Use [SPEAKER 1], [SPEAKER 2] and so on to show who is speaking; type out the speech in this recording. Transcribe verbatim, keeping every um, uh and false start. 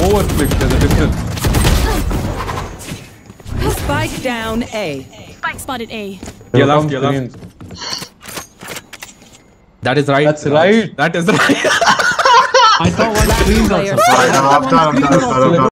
[SPEAKER 1] overclick. There's a difference.
[SPEAKER 2] Spike down A.
[SPEAKER 3] Spike spotted A.
[SPEAKER 1] You left, you left. That is right.
[SPEAKER 4] That's right.
[SPEAKER 1] That is right.
[SPEAKER 4] I saw one screen also.
[SPEAKER 2] Player.
[SPEAKER 5] I'm done, I'm done, I'm done, I'm done.